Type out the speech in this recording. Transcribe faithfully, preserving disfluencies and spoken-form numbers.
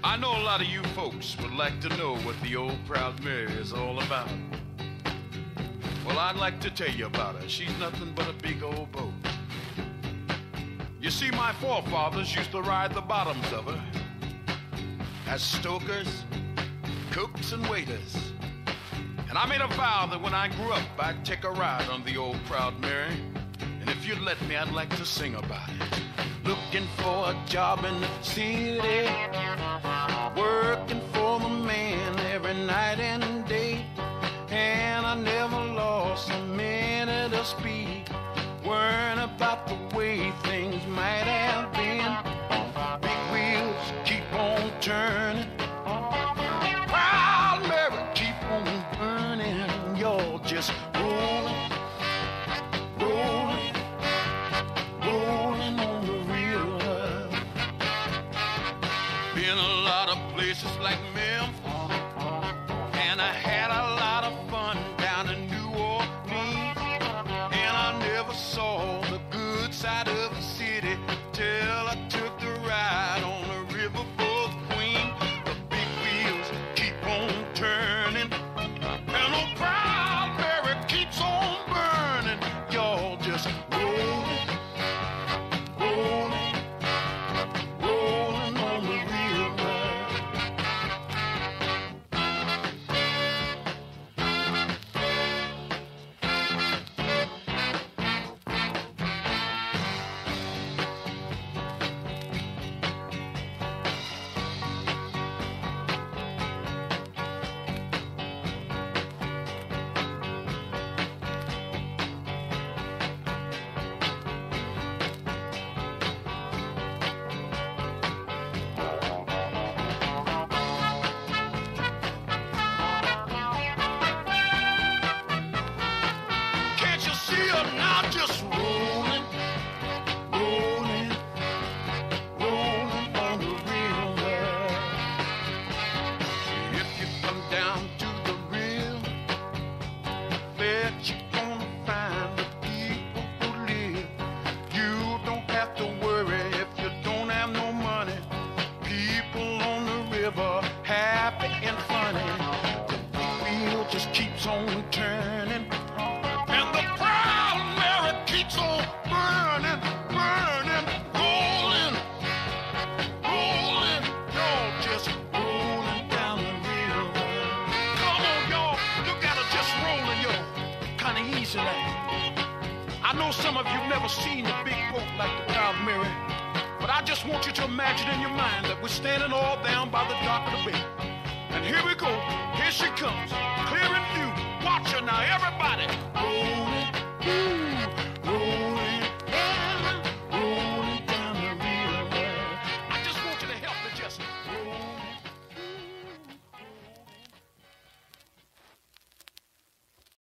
I know a lot of you folks would like to know what the old Proud Mary is all about. Well, I'd like to tell you about her. She's nothing but a big old boat. You see, my forefathers used to ride the bottoms of her as stokers, cooks, and waiters. And I made a vow that when I grew up, I'd take a ride on the old Proud Mary. And if you'd let me, I'd like to sing about it. Looking for a job in the city, working for the man every night and day. And I never lost a minute of speed, worrying about the way things might have been. Big wheels keep on turning, Proud Mary keep on burning. You're just rolling, rolling, rolling on the river. Been a lot of places like Memphis, and I had a lot of fun down in New Orleans. And I never saw the good side of the city till I took the ride on the riverboat Queen. The big wheels keep on turning, and old Proud Mary keeps on burning. Y'all just rolling, rolling, rolling on the river. Can't you see her now just rolling, rolling, rolling on the river? If you come down to the river, bet you're gonna find the people who live. You don't have to worry if you don't have no money. People on the river, happy and funny. The wheel just keeps on turning, and the Proud Mary keeps on burning, burning, rolling, rolling. Y'all just rolling down the river. Come on, y'all. You gotta just rolling, yo. Kinda easy like. I know some of you've never seen a big boat like the Proud Mary, but I just want you to imagine in your mind that we're standing all down by the dock of the bay. And here we go. Here she comes, clear in view. Watch her now, everybody.